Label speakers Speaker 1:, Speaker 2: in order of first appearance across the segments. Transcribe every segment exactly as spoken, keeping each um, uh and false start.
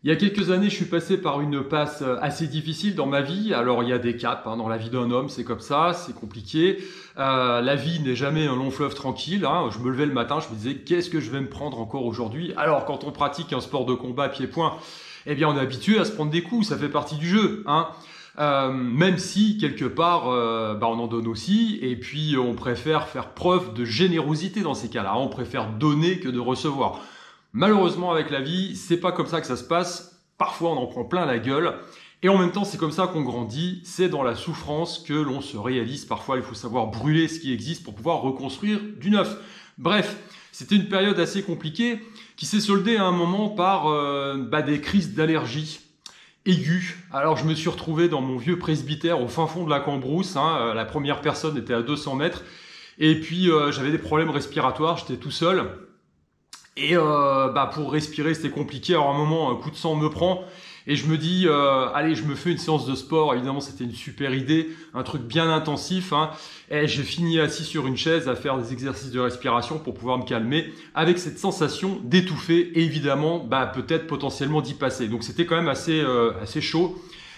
Speaker 1: Il y a quelques années, je suis passé par une passe assez difficile dans ma vie. Alors, il y a des caps hein, dans la vie d'un homme, c'est comme ça, c'est compliqué. Euh, la vie n'est jamais un long fleuve tranquille. Hein. Je me levais le matin, je me disais, qu'est-ce que je vais me prendre encore aujourd'hui? Alors, quand on pratique un sport de combat pied-point, eh bien, on est habitué à se prendre des coups, ça fait partie du jeu. Hein. Euh, même si, quelque part, euh, bah, on en donne aussi. Et puis, on préfère faire preuve de générosité dans ces cas-là. On préfère donner que de recevoir. Malheureusement, avec la vie, c'est pas comme ça que ça se passe. Parfois, on en prend plein la gueule. Et en même temps, c'est comme ça qu'on grandit. C'est dans la souffrance que l'on se réalise. Parfois, il faut savoir brûler ce qui existe pour pouvoir reconstruire du neuf. Bref, c'était une période assez compliquée qui s'est soldée à un moment par euh, bah, des crises d'allergie aiguës. Alors, je me suis retrouvé dans mon vieux presbytère au fin fond de la Cambrousse. Hein. La première personne était à deux cents mètres. Et puis, euh, j'avais des problèmes respiratoires. J'étais tout seul. Et euh, bah pour respirer, c'était compliqué. Alors à un moment, un coup de sang me prend et je me dis, euh, allez, je me fais une séance de sport. Évidemment, c'était une super idée, un truc bien intensif. Hein. Et j'ai fini assis sur une chaise à faire des exercices de respiration pour pouvoir me calmer, avec cette sensation d'étouffer et évidemment, bah peut-être potentiellement d'y passer. Donc c'était quand même assez euh, assez chaud,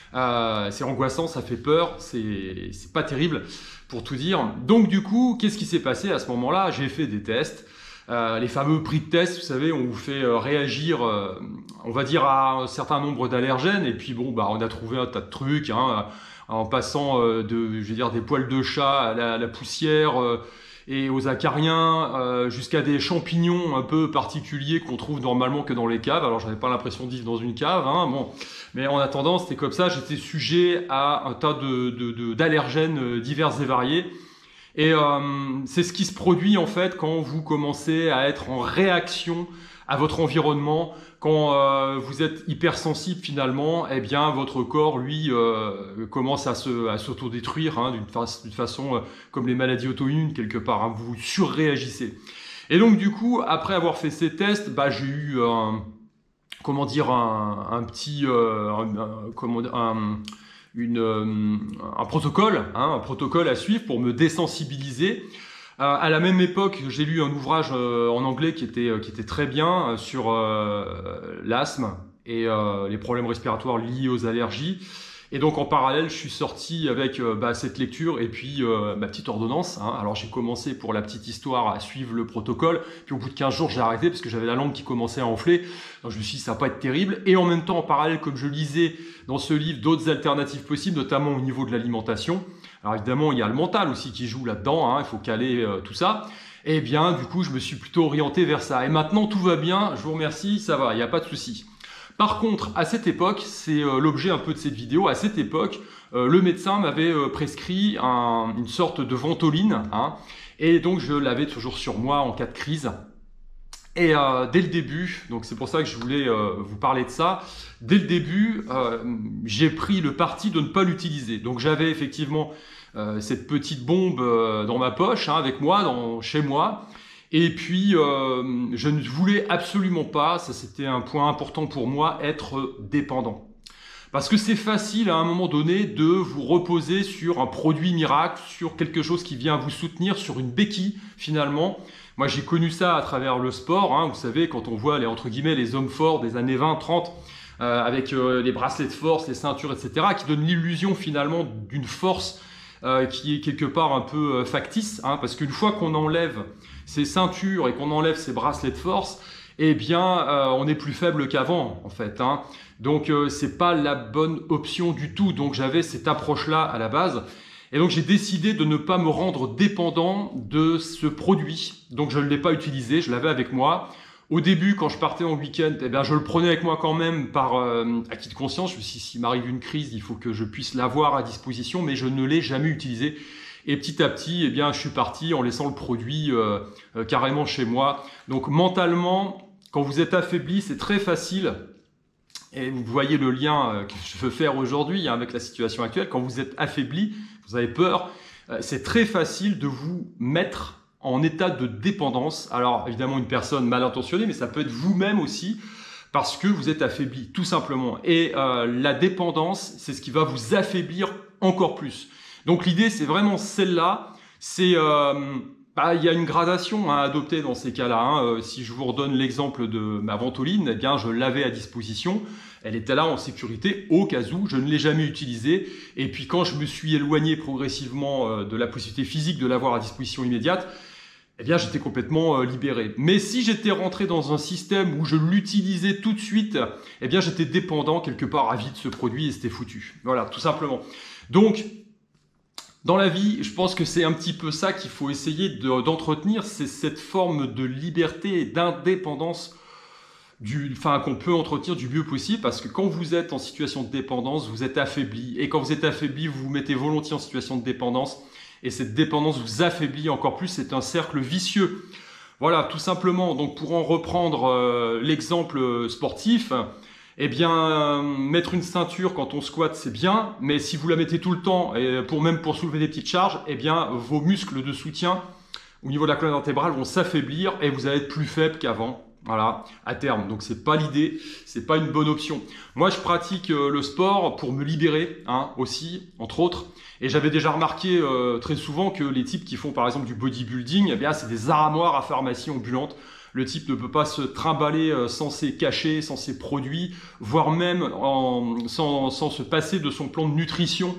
Speaker 1: euh, c'est angoissant, ça fait peur, c'est c'est pas terrible pour tout dire. Donc du coup, qu'est-ce qui s'est passé à ce moment-là? J'ai fait des tests. Euh, les fameux prix de test, vous savez, on vous fait euh, réagir, euh, on va dire, à un certain nombre d'allergènes. Et puis bon, bah, on a trouvé un tas de trucs, hein, en passant euh, de, je veux dire, des poils de chat à la, à la poussière euh, et aux acariens, euh, jusqu'à des champignons un peu particuliers qu'on trouve normalement que dans les caves. Alors, j'avais pas l'impression de vivre dans une cave, hein, bon. Mais en attendant, c'était comme ça. J'étais sujet à un tas de, de, de, d'allergènes divers et variés. Et euh, c'est ce qui se produit en fait quand vous commencez à être en réaction à votre environnement, quand euh, vous êtes hypersensible finalement, eh bien votre corps lui euh, commence à se à s'autodétruire hein, d'une fa d'une façon euh, comme les maladies auto-immunes quelque part. Hein, vous surréagissez. Et donc du coup, après avoir fait ces tests, bah j'ai eu un comment dire un, un petit euh, un, un, comment un Une, euh, un protocole, hein, un protocole à suivre pour me désensibiliser. Euh, à la même époque, j'ai lu un ouvrage euh, en anglais qui était, euh, qui était très bien euh, sur euh, l'asthme et euh, les problèmes respiratoires liés aux allergies. Et donc en parallèle, je suis sorti avec euh, bah, cette lecture et puis euh, ma petite ordonnance. Hein. Alors j'ai commencé pour la petite histoire à suivre le protocole. Puis au bout de quinze jours, j'ai arrêté parce que j'avais la langue qui commençait à enfler. Donc je me suis dit, ça va pas être terrible. Et en même temps, en parallèle, comme je lisais dans ce livre d'autres alternatives possibles, notamment au niveau de l'alimentation. Alors évidemment, il y a le mental aussi qui joue là-dedans. Hein. Il faut caler euh, tout ça. Et bien, du coup, je me suis plutôt orienté vers ça. Et maintenant, tout va bien. Je vous remercie. Ça va, il n'y a pas de souci. Par contre, à cette époque, c'est euh, l'objet un peu de cette vidéo, à cette époque, euh, le médecin m'avait euh, prescrit un, une sorte de ventoline, hein, et donc je l'avais toujours sur moi en cas de crise. Et euh, dès le début, donc c'est pour ça que je voulais euh, vous parler de ça, dès le début, euh, j'ai pris le parti de ne pas l'utiliser. Donc j'avais effectivement euh, cette petite bombe euh, dans ma poche, hein, avec moi, dans, chez moi. Et puis, euh, je ne voulais absolument pas, ça c'était un point important pour moi, être dépendant. Parce que c'est facile à un moment donné de vous reposer sur un produit miracle, sur quelque chose qui vient vous soutenir, sur une béquille finalement. Moi j'ai connu ça à travers le sport, hein, vous savez, quand on voit les, entre guillemets, les hommes forts des années vingt, trente, euh, avec euh, les bracelets de force, les ceintures, et cetera, qui donnent l'illusion finalement d'une force euh, qui est quelque part un peu euh, factice, hein, parce qu'une fois qu'on enlève ces ceintures et qu'on enlève ces bracelets de force, eh bien, euh, on est plus faible qu'avant, en fait. Hein. Donc, euh, c'est pas la bonne option du tout. Donc, j'avais cette approche-là à la base. Et donc, j'ai décidé de ne pas me rendre dépendant de ce produit. Donc, je ne l'ai pas utilisé, je l'avais avec moi. Au début, quand je partais en week-end, eh bien, je le prenais avec moi quand même par euh, acquis de conscience. Je me suis dit, s'il m'arrive une crise, il faut que je puisse l'avoir à disposition, mais je ne l'ai jamais utilisé. Et petit à petit, eh bien, je suis parti en laissant le produit euh, euh, carrément chez moi. Donc mentalement, quand vous êtes affaibli, c'est très facile. Et vous voyez le lien euh, que je veux faire aujourd'hui hein, avec la situation actuelle. Quand vous êtes affaibli, vous avez peur, euh, c'est très facile de vous mettre en état de dépendance. Alors évidemment, une personne mal intentionnée, mais ça peut être vous-même aussi, parce que vous êtes affaibli, tout simplement. Et euh, la dépendance, c'est ce qui va vous affaiblir encore plus. Donc l'idée, c'est vraiment celle-là, c'est euh, bah, il y a une gradation à adopter dans ces cas-là. Hein. Euh, si je vous redonne l'exemple de ma ventoline, eh bien, je l'avais à disposition. Elle était là en sécurité au cas où, je ne l'ai jamais utilisée. Et puis quand je me suis éloigné progressivement euh, de la possibilité physique de l'avoir à disposition immédiate, eh bien, j'étais complètement euh, libéré. Mais si j'étais rentré dans un système où je l'utilisais tout de suite, eh bien, j'étais dépendant quelque part à vie de ce produit et c'était foutu. Voilà, tout simplement. Donc, dans la vie, je pense que c'est un petit peu ça qu'il faut essayer de, d'entretenir, c'est cette forme de liberté et d'indépendance du, enfin, qu'on peut entretenir du mieux possible, parce que quand vous êtes en situation de dépendance, vous êtes affaibli. Et quand vous êtes affaibli, vous vous mettez volontiers en situation de dépendance. Et cette dépendance vous affaiblit encore plus, c'est un cercle vicieux. Voilà, tout simplement. Donc pour en reprendre euh, l'exemple sportif, eh bien, euh, mettre une ceinture quand on squatte, c'est bien, mais si vous la mettez tout le temps, et pour même pour soulever des petites charges, eh bien, vos muscles de soutien au niveau de la colonne vertébrale vont s'affaiblir et vous allez être plus faible qu'avant. Voilà, à terme. Donc c'est pas l'idée, c'est pas une bonne option. Moi, je pratique euh, le sport pour me libérer, hein, aussi, entre autres. Et j'avais déjà remarqué euh, très souvent que les types qui font par exemple du bodybuilding, eh bien, c'est des armoires à pharmacie ambulantes. Le type ne peut pas se trimballer euh, sans ses cachets, sans ses produits, voire même en, sans, sans se passer de son plan de nutrition.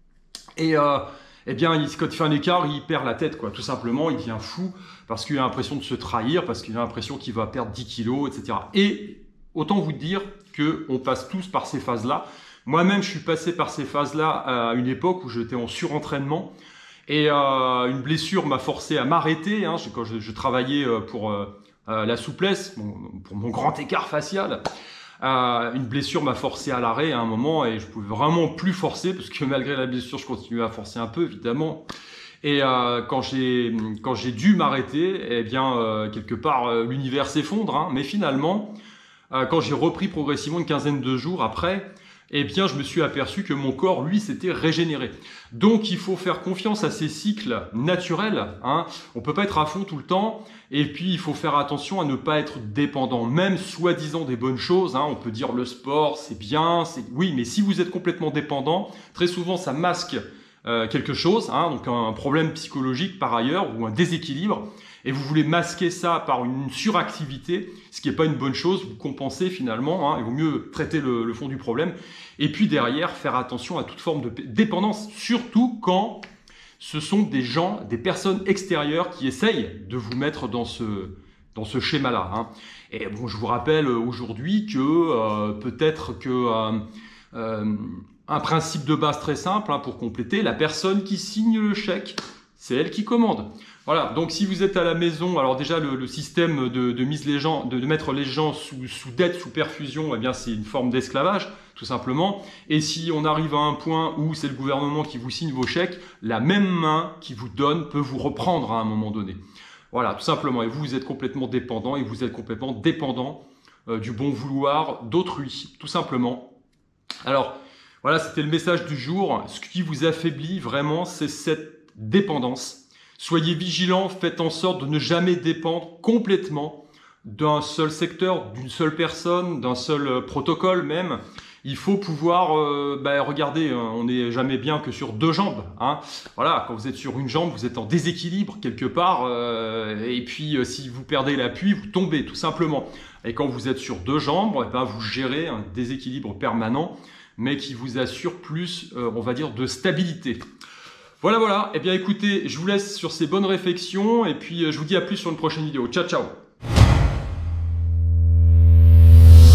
Speaker 1: Et euh, eh bien, il, quand il fait un écart, il perd la tête, quoi. Tout simplement, il devient fou parce qu'il a l'impression de se trahir, parce qu'il a l'impression qu'il va perdre dix kilos, et cetera. Et autant vous dire qu'on passe tous par ces phases-là. Moi-même, je suis passé par ces phases-là à une époque où j'étais en surentraînement. Et euh, une blessure m'a forcé à m'arrêter. Hein, quand je, je travaillais pour euh, la souplesse, mon, pour mon grand écart facial. Euh, une blessure m'a forcé à l'arrêt à un moment et je pouvais vraiment plus forcer parce que malgré la blessure, je continuais à forcer un peu, évidemment. Et euh, quand j'ai quand j'ai dû m'arrêter, eh bien euh, quelque part euh, l'univers s'effondre. Hein, mais finalement, euh, quand j'ai repris progressivement une quinzaine de jours après, eh bien je me suis aperçu que mon corps, lui, s'était régénéré. Donc il faut faire confiance à ces cycles naturels. Hein. On peut pas être à fond tout le temps. Et puis il faut faire attention à ne pas être dépendant, même soi-disant des bonnes choses. Hein. On peut dire le sport, c'est bien, c'est oui, mais si vous êtes complètement dépendant, très souvent ça masque euh, quelque chose, hein, donc un problème psychologique par ailleurs ou un déséquilibre. Et vous voulez masquer ça par une suractivité, ce qui n'est pas une bonne chose, vous compensez finalement, hein, il vaut mieux traiter le, le fond du problème. Et puis derrière, faire attention à toute forme de dépendance, surtout quand ce sont des gens, des personnes extérieures qui essayent de vous mettre dans ce, dans ce schéma-là. Hein. Et bon, je vous rappelle aujourd'hui que euh, peut-être que euh, euh, un principe de base très simple, hein, pour compléter, la personne qui signe le chèque, c'est elle qui commande. Voilà, donc si vous êtes à la maison, alors déjà le, le système de, de mise les gens, de, de mettre les gens sous, sous dette, sous perfusion, eh bien c'est une forme d'esclavage, tout simplement. Et si on arrive à un point où c'est le gouvernement qui vous signe vos chèques, la même main qui vous donne peut vous reprendre à un moment donné. Voilà, tout simplement. Et vous, vous êtes complètement dépendant et vous êtes complètement dépendant euh, du bon vouloir d'autrui, tout simplement. Alors, voilà, c'était le message du jour. Ce qui vous affaiblit vraiment, c'est cette dépendance. Soyez vigilants, faites en sorte de ne jamais dépendre complètement d'un seul secteur, d'une seule personne, d'un seul protocole même. Il faut pouvoir, euh, bah, regardez, on n'est jamais bien que sur deux jambes. Hein. Voilà, quand vous êtes sur une jambe, vous êtes en déséquilibre quelque part. Euh, et puis, euh, si vous perdez l'appui, vous tombez tout simplement. Et quand vous êtes sur deux jambes, eh ben, vous gérez un déséquilibre permanent, mais qui vous assure plus, euh, on va dire, de stabilité. Voilà, voilà. Eh bien, écoutez, je vous laisse sur ces bonnes réflexions et puis je vous dis à plus sur une prochaine vidéo. Ciao, ciao.